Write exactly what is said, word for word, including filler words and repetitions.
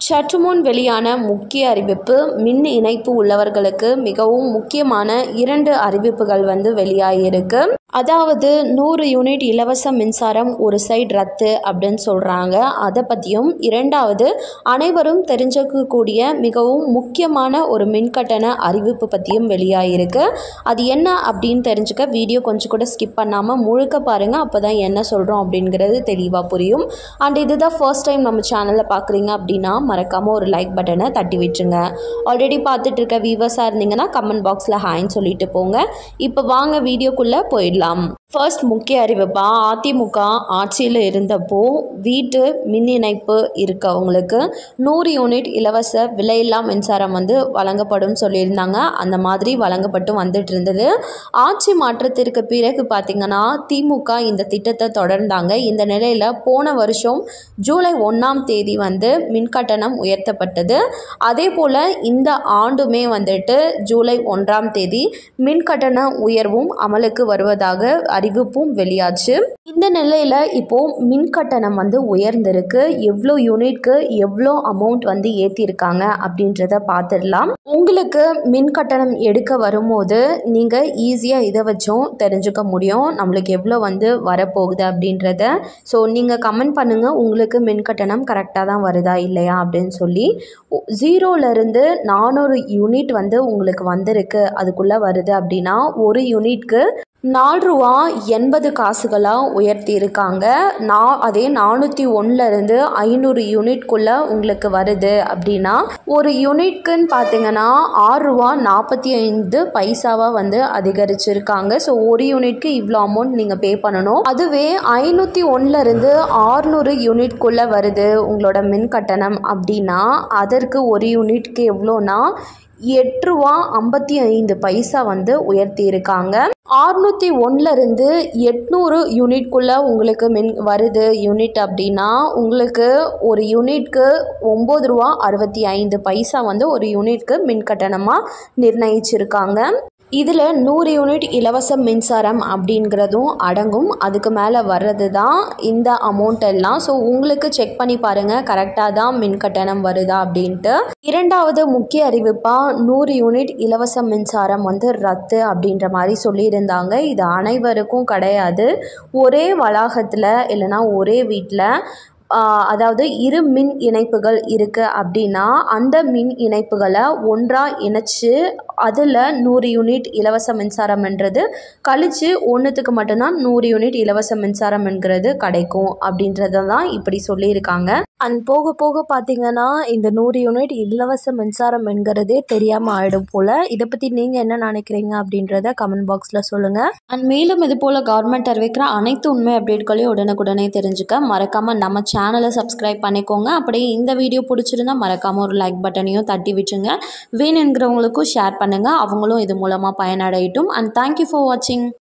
சற்றுமுன் வெளியான முக்கிய அறிவிப்பு. மின் இணைப்பு உள்ளவர்களுக்கு மிகவும் முக்கியமான இரண்டு அறிவிப்புகள் வந்து வெளியாகிருக்கு. அதாவது நூறு யூனிட் இலவச மின்சாரம் ஒரு சைடு ரத்து அப்படின்னு சொல்கிறாங்க. அதை பற்றியும், இரண்டாவது அனைவரும் தெரிஞ்சுக்கக்கூடிய மிகவும் முக்கியமான ஒரு மின்கட்டண அறிவிப்பு பற்றியும் வெளியாகிருக்கு. அது என்ன அப்படின்னு தெரிஞ்சுக்க வீடியோ கொஞ்சம் கூட ஸ்கிப் பண்ணாமல் முழுக்க பாருங்கள். அப்போ தான் என்ன சொல்கிறோம் அப்படிங்கிறது தெளிவாக புரியும். அண்ட் இதுதான் ஃபர்ஸ்ட் டைம் நம்ம சேனலில் பார்க்குறீங்க அப்படின்னா மறக்காமல் ஒரு லைக் பட்டனை தட்டி விட்டுருங்க. ஆல்ரெடி பார்த்துட்டு இருக்க வியூவர்ஸாக இருந்தீங்கன்னா கமெண்ட் பாக்ஸில் ஹாய்ன்னு சொல்லிட்டு போங்க. இப்போ வாங்க வீடியோக்குள்ளே போயிடலாம். ஃபர்ஸ்ட் முக்கிய அறிவிப்பா, அதிமுக ஆட்சியில் இருந்தப்போ வீட்டு மின் இணைப்பு இருக்கவங்களுக்கு நூறு யூனிட் இலவச விலையில்லா மின்சாரம் வந்து வழங்கப்படும் சொல்லியிருந்தாங்க. அந்த மாதிரி வழங்கப்பட்டு வந்துட்டு இருந்தது. ஆட்சி மாற்றத்திற்கு பிறகு பார்த்திங்கன்னா திமுக இந்த திட்டத்தை தொடர்ந்தாங்க. இந்த நிலையில் போன வருஷம் ஜூலை ஒன்றாம் தேதி வந்து மின்கட்டணம் உயர்த்தப்பட்டது. அதே போல் இந்த ஆண்டுமே வந்துட்டு ஜூலை ஒன்றாம் தேதி மின்கட்டண உயர்வும் அமலுக்கு வருவதாக அறிவிப்பும் வெளியாச்சு. இந்த நிலையில் இப்போது மின்கட்டணம் வந்து உயர்ந்திருக்கு. எவ்வளோ யூனிட்க்கு எவ்வளோ அமௌண்ட் வந்து ஏற்றிருக்காங்க அப்படின்றத பார்த்துடலாம். உங்களுக்கு மின்கட்டணம் எடுக்க வரும்போது நீங்கள் ஈஸியாக இதை வச்சும் தெரிஞ்சுக்க முடியும் நம்மளுக்கு எவ்வளோ வந்து வரப்போகுது அப்படின்றத. ஸோ நீங்கள் கமெண்ட் பண்ணுங்கள், உங்களுக்கு மின்கட்டணம் கரெக்டாக தான் வருதா இல்லையா அப்படின்னு சொல்லி. ஜீரோலேருந்து நானூறு யூனிட் வந்து உங்களுக்கு வந்திருக்கு, அதுக்குள்ளே வருது அப்படின்னா ஒரு யூனிட்க்கு நாலு ரூபா எண்பது காசுகளாக உயர்த்தி இருக்காங்க. நான் அதே நானூற்றி ஒன்றுலேருந்து ஐநூறு யூனிட்குள்ளே உங்களுக்கு வருது அப்படின்னா ஒரு யூனிட்க்குன்னு பார்த்தீங்கன்னா ஆறு ரூபா நாற்பத்தி ஐந்து பைசாவாக வந்து அதிகரிச்சிருக்காங்க. ஸோ ஒரு யூனிட்க்கு இவ்வளோ அமௌண்ட் நீங்கள் பே பண்ணணும். அதுவே ஐநூற்றி ஒன்றுலேருந்து ஆறுநூறு யூனிட்குள்ளே வருது உங்களோட மின் கட்டணம் அப்படின்னா அதற்கு ஒரு யூனிட்க்கு எவ்வளோனா எட்டு ரூபா ஐம்பத்தி ஐந்து பைசா வந்து உயர்த்தி இருக்காங்க. ஆறுநூற்றி ஒன்றுலேருந்து எட்நூறு யூனிட்குள்ளே உங்களுக்கு மின் வருது யூனிட் அப்படின்னா உங்களுக்கு ஒரு யூனிட்க்கு ஒம்பது ரூபா அறுபத்தி ஐந்து பைசா வந்து ஒரு யூனிட்க்கு மின் கட்டணமாக நிர்ணயிச்சிருக்காங்க. இதில் நூறு யூனிட் இலவச மின்சாரம் அப்படிங்கிறதும் அடங்கும். அதுக்கு மேலே வர்றது தான் இந்த அமௌண்ட் எல்லாம். ஸோ உங்களுக்கு செக் பண்ணி பாருங்கள் கரெக்டாக தான் மின் கட்டணம் வருதா அப்படின்ட்டு. இரண்டாவது முக்கிய அறிவிப்பாக நூறு யூனிட் இலவச மின்சாரம் வந்து ரத்து அப்படின்ற மாதிரி சொல்லியிருந்தாங்க. இது அனைவருக்கும் கிடையாது. ஒரே வளாகத்தில் இல்லைனா ஒரே வீட்டில் அதாவது இரு மின் இணைப்புகள் இருக்குது அப்படின்னா அந்த மின் இணைப்புகளை ஒன்றாக இணைச்சி அதில் நூறு யூனிட் இலவச மின்சாரம்ன்றது கழித்து ஒன்றுத்துக்கு மட்டும்தான் நூறு யூனிட் இலவச மின்சாரம் என்கிறது கிடைக்கும் அப்படின்றத தான் இப்படி சொல்லியிருக்காங்க. அண்ட் போக போக பார்த்திங்கன்னா இந்த நூறு யூனிட் இலவச மின்சாரம் என்கிறதே தெரியாமல் ஆகிடும் போல். இதை பற்றி நீங்கள் என்ன நினைக்கிறீங்க அப்படின்றத கமெண்ட் பாக்ஸில் சொல்லுங்கள். அண்ட் மேலும் இது போல் கவர்மெண்ட் அறிவிக்கிற அனைத்து உண்மை அப்டேட்களையும் உடனுக்குடனே தெரிஞ்சுக்க மறக்காமல் நம்ம சேனலை சப்ஸ்கிரைப் பண்ணிக்கோங்க. அப்படியே இந்த வீடியோ பிடிச்சிருந்தா மறக்காமல் ஒரு லைக் பட்டனையும் தட்டி விட்டுருங்க. வேணுங்கிறவங்களுக்கும் ஷேர் பண்ணுங்கள், அவங்களும் இது மூலமாக பயனடையட்டும். அண்ட் தேங்க்யூ ஃபார் வாட்சிங்.